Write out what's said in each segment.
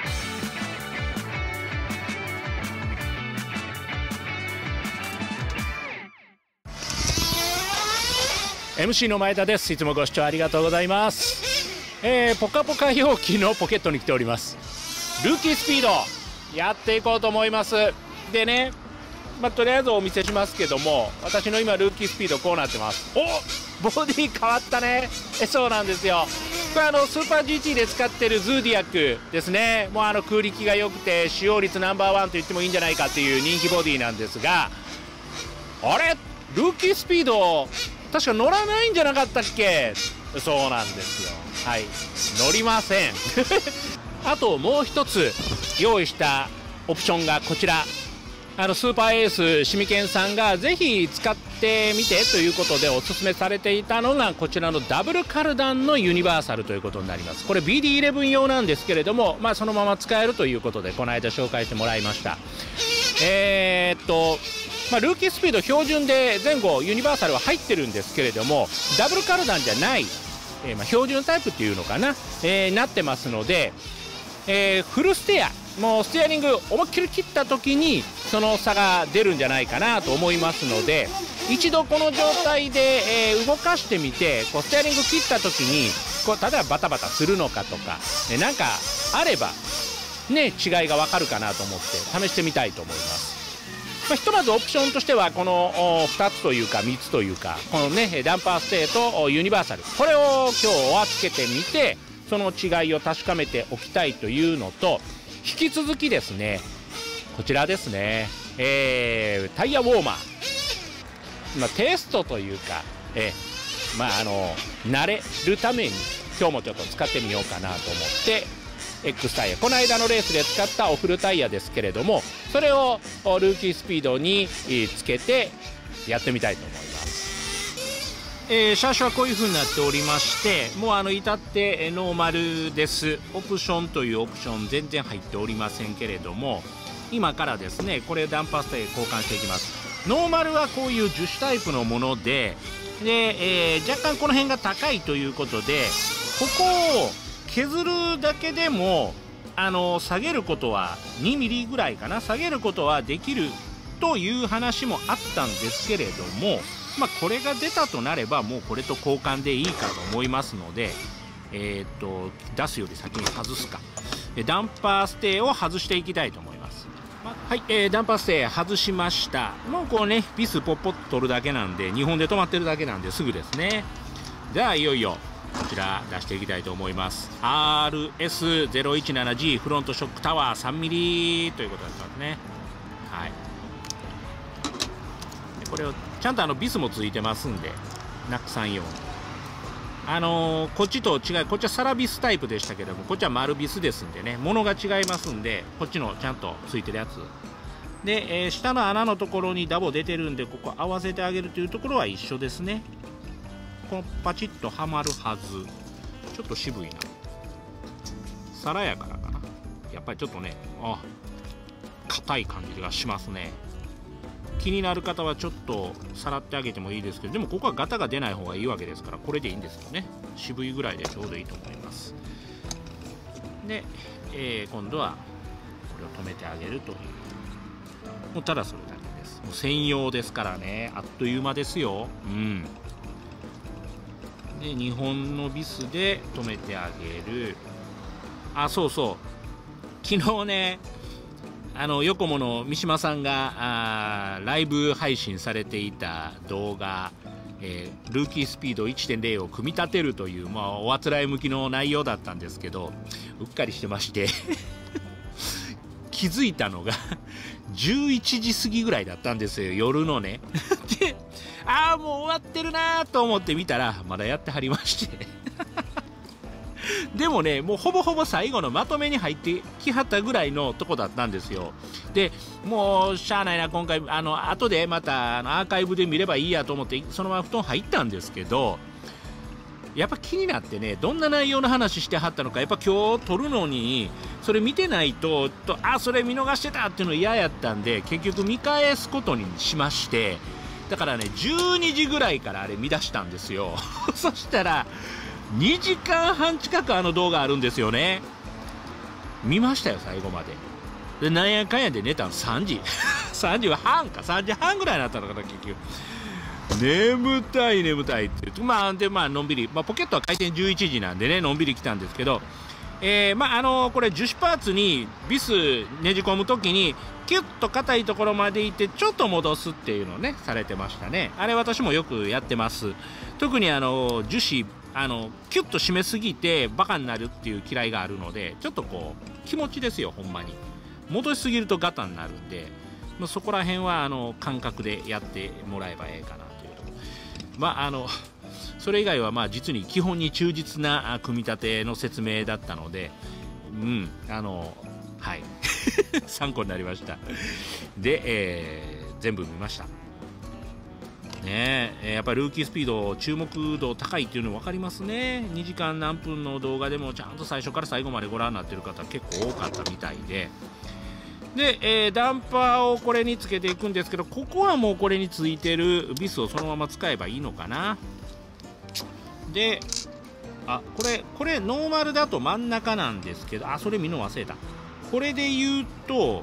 MC の前田です。いつもご視聴ありがとうございます。ポカポカ容器のポケットに来ております。ルーキースピードやっていこうと思います。でね、とりあえずお見せしますけども、私の今ルーキースピードこうなってます。お、ボディ変わったね。そうなんですよ。これスーパー GT で使ってるズーディアックですね。もう空力が良くて使用率ナンバーワンと言ってもいいんじゃないかっていう人気ボディなんですが、あれルーキースピード確か乗らないんじゃなかったっけ。そうなんですよ。はい、乗りませんあともう一つ用意したオプションがこちら。スーパーエースシミケンさんがぜひ使ってみてということでおすすめされていたのがこちらのダブルカルダンのユニバーサルということになります。これ BD11 用なんですけれども、そのまま使えるということでこの間紹介してもらいました。ルーキースピード標準で前後ユニバーサルは入ってるんですけれども、ダブルカルダンじゃない、標準タイプっていうのかな、なってますので、フルステア、もうステアリング思いっきり切った時にその差が出るんじゃないかなと思いますので、一度この状態で、動かしてみてステアリング切った時に例えばバタバタするのかとか、なんかあればね違いがわかるかなと思って試してみたいと思います。ひとまずオプションとしてはこの2つというか3つというか、このねダンパーステーとユニバーサル、これを今日はつけてみてその違いを確かめておきたいというのと、引き続きですねこちらですね、タイヤウォーマー、テストというか、慣れるために今日もちょっと使ってみようかなと思って、X タイヤ、この間のレースで使ったオフルタイヤですけれども、それをルーキースピードにつけてやってみたいと思います。シャーシはこういう風になっておりまして、もう至ってノーマルです。オプションというオプション全然入っておりませんけれども、今からですねこれダンパーステー交換していきます。ノーマルはこういう樹脂タイプのもので、若干この辺が高いということで、ここを削るだけでも下げることは2ミリぐらいかな、下げることはできるという話もあったんですけれども、これが出たとなればもうこれと交換でいいかと思いますので、出すより先に外すか、ダンパーステーを外していきたいと思います。はい、ダンパーステー外しました。もうこうねビスポッポッと取るだけなんで、2本で止まってるだけなんですぐですね。ではいよいよこちら出していきたいと思います。 RS017G フロントショックタワー 3mm ということだったんですね。はい、これをちゃんとビスもついてますんでなくさんように、こっちと違い、こっちはサラビスタイプでしたけども、こっちは丸ビスですんでね、物が違いますんで、こっちのちゃんとついてるやつで、下の穴のところにダボ出てるんで、ここ合わせてあげるというところは一緒ですね。このパチッとはまるはず。ちょっと渋いな、さらやからかな、やっぱりちょっとね硬い感じがしますね。気になる方はちょっとさらってあげてもいいですけど、でもここはガタが出ない方がいいわけですから、これでいいんですよね。渋いぐらいでちょうどいいと思います。で、今度はこれを止めてあげるという、もうただそれだけです。もう専用ですからね、あっという間ですよ。で2本のビスで止めてあげる。そうそう、昨日ねヨコモの三島さんがライブ配信されていた動画、ルーキースピード 1.0 を組み立てるという、おあつらい向きの内容だったんですけど、うっかりしてまして気づいたのが11時過ぎぐらいだったんですよ、夜のねでもう終わってるなと思って見たらまだやってはりましてでもね、もうほぼほぼ最後のまとめに入ってきはったぐらいのとこだったんですよ。でもうしゃあないな、今回後でまたアーカイブで見ればいいやと思ってそのまま布団入ったんですけど、やっぱ気になってね、どんな内容の話してはったのか、やっぱ今日撮るのにそれ見てないとそれ見逃してたっていうの嫌やったんで、結局見返すことにしまして、だからね12時ぐらいからあれ見出したんですよそしたら2時間半近く動画あるんですよね。 見ましたよ最後まで。でなんやかんやで寝たの3時3時半か3時半ぐらいになったのかな結局。眠たい眠たいって言ってのんびり、ポケットは開店11時なんでねのんびり来たんですけど、これ樹脂パーツにビスねじ込む時にキュッと硬いところまでいってちょっと戻すっていうのをねされてましたね。あれ私もよくやってます。特に樹脂キュッと締めすぎてバカになるっていう嫌いがあるので、ちょっとこう気持ちですよほんまに。戻しすぎるとガタになるんで、そこら辺は感覚でやってもらえばええかなというところ。それ以外は実に基本に忠実な組み立ての説明だったので、はい参考になりました。で、全部見ましたね。やっぱりルーキースピード注目度高いっていうの分かりますね。2時間何分の動画でもちゃんと最初から最後までご覧になってる方結構多かったみたいで。で、ダンパーをこれにつけていくんですけど、ここはもうこれについてるビスをそのまま使えばいいのかな。で、これノーマルだと真ん中なんですけど、それ見るの忘れた。これで言うと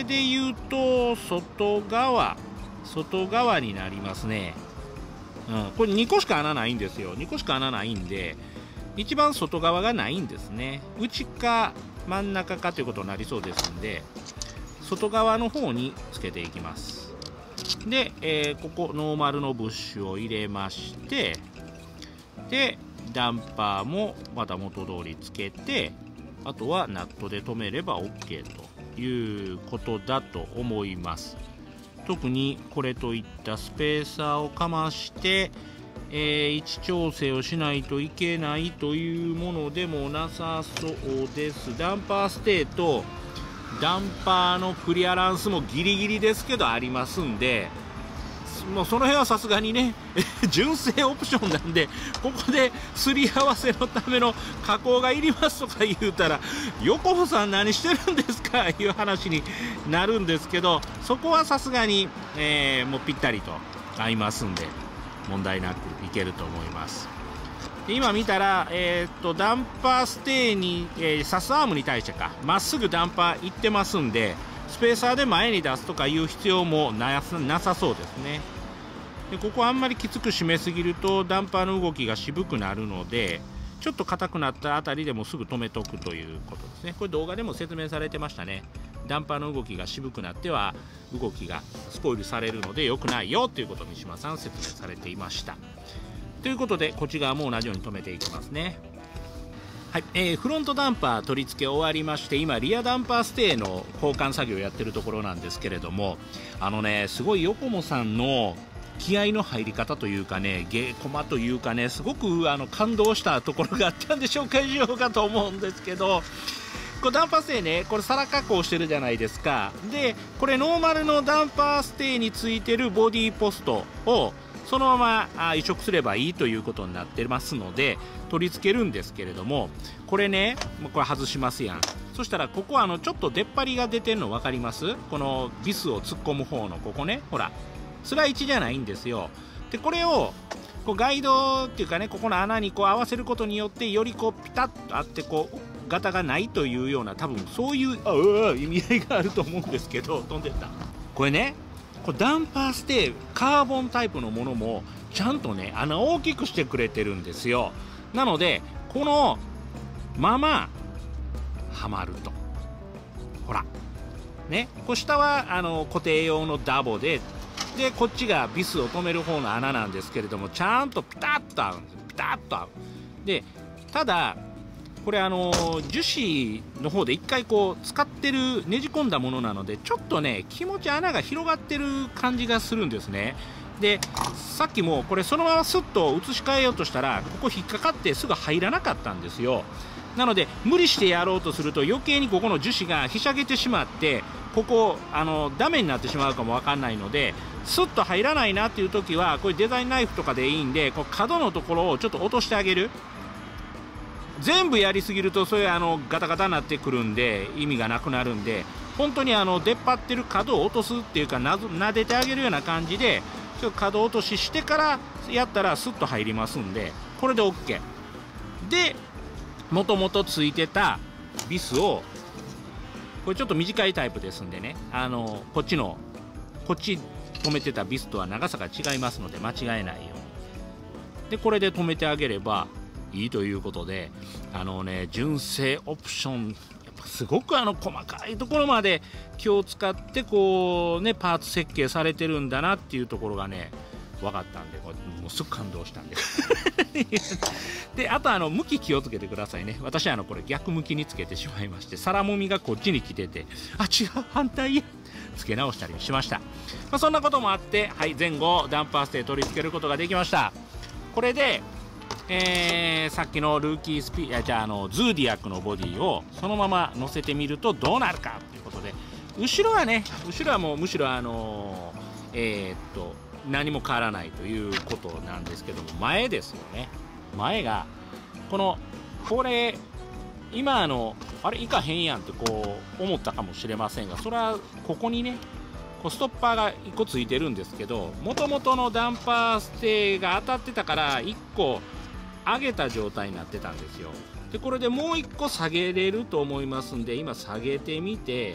外側になりますね。これ2個しか穴ないんですよ。2個しか穴ないんで、一番外側がないんですね。内か真ん中かということになりそうですんで、外側の方につけていきます。で、ここノーマルのブッシュを入れまして、でダンパーもまた元通りつけて、あとはナットで留めれば OK ということだと思います。特にこれといったスペーサーをかまして、位置調整をしないといけないというものでもなさそうです。ダンパーステーとダンパーのクリアランスもギリギリですけどありますんで、もうその辺はさすがにね純正オプションなんで、ここですり合わせのための加工がいりますとか言うたら、横穂さん何してるんですかいう話になるんですけど、そこはさすがに、もうぴったりと合いますんで問題なくいけると思います。で今見たら、ダンパーステーに、サスアームに対してまっすぐダンパーいってますんで、スペーサーで前に出すとかいう必要もなさそうですね。でここあんまりきつく締めすぎるとダンパーの動きが渋くなるので、ちょっと硬くなったあたりでもすぐ止めとくということですね。これ動画でも説明されてましたね。ダンパーの動きが渋くなっては動きがスポイルされるので良くないよということを三島さん説明されていました。ということでこっち側も同じように止めていきますね。はい、フロントダンパー取り付け終わりまして、今リアダンパーステーの交換作業をやってるところなんですけれども、すごいヨコモさんの気合の入り方というかね、芸駒というかね、すごく感動したところがあったんで紹介しようかと思うんですけど、これダンパーステーね、これ皿加工してるじゃないですか。でこれノーマルのダンパーステーについてるボディポストをそのまま移植すればいいということになってますので取り付けるんですけれども、これね、これ外しますやん。そしたらここちょっと出っ張りが出てるの分かります？このビスを突っ込む方のここね、ほらスライチじゃないんですよ。でこれをガイドっていうかね、ここの穴に合わせることによってよりピタッとあってガタがないというような、多分そういう意味合いがあると思うんですけど、飛んでった。これね、これダンパーステーカーボンタイプのものもちゃんとね穴を大きくしてくれてるんですよ。なのでこのままはまると、ほらね、こう下は固定用のダボでこっちがビスを止める方の穴なんですけれども、ちゃんとピタッと合うんです。ピタッと合う。でただこれ樹脂の方で一回使ってるねじ込んだものなので、ちょっとね気持ち穴が広がってる感じがするんですね。でさっきもこれそのままスッと移し替えようとしたらここ引っかかってすぐ入らなかったんですよ。なので無理してやろうとすると余計にここの樹脂がひしゃげてしまって、ここダメになってしまうかもわかんないので、スッと入らないなっていう時はこれデザインナイフとかでいいんで、角のところをちょっと落としてあげる。全部やりすぎるとそれガタガタになってくるんで意味がなくなるんで、本当に出っ張ってる角を落とすっていうか撫でてあげるような感じでちょっと角落とししてからやったらスッと入りますんで、これで OK で、もともとついてたビスをこれちょっと短いタイプですんでね、こっち止めてたビスとは長さが違いますので間違えないように。でこれで止めてあげればいいということで、純正オプション、やっぱすごく細かいところまで気を使ってこうねパーツ設計されてるんだなっていうところがね分かったんで、これもうすぐ感動したんですであと向き気をつけてくださいね。私はこれ逆向きにつけてしまいまして、皿もみがこっちに来てて、あ違う反対やつけ直したりしました。そんなこともあって、はい、前後ダンパーステ取り付けることができました。これでさっきのルーキースピーじゃあズーディアックのボディをそのまま乗せてみるとどうなるかということで、後ろはもうむしろ何も変わらないということなんですけども、前ですよね。前がこれ今あれいかへんやんってこう思ったかもしれませんが、それはここにねストッパーが1個ついてるんですけど、もともとのダンパーステが当たってたから1個上げた状態になってたんですよ。でこれでもう1個下げれると思いますんで、今下げてみて、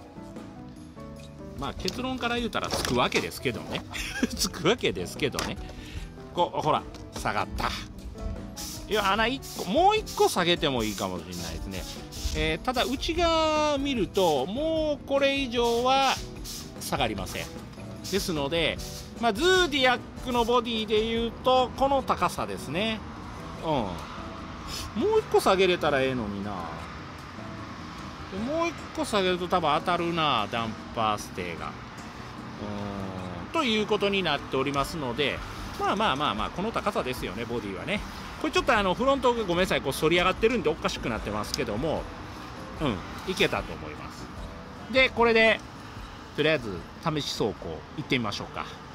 結論から言うたらつくわけですけどねつくわけですけどね、ほら下がった。いや穴1個もう1個下げてもいいかもしれないですね。ただ内側見るともうこれ以上は下がりません。ですので、ズーディアックのボディでいうとこの高さですね。もう1個下げれたらええのにな。もう1個下げると多分当たるな、ダンパーステが。ということになっておりますので、この高さですよね、ボディはね。これちょっとフロントがごめんなさい、反り上がってるんでおかしくなってますけども、いけたと思います。でこれでとりあえず試し走行行ってみましょうか。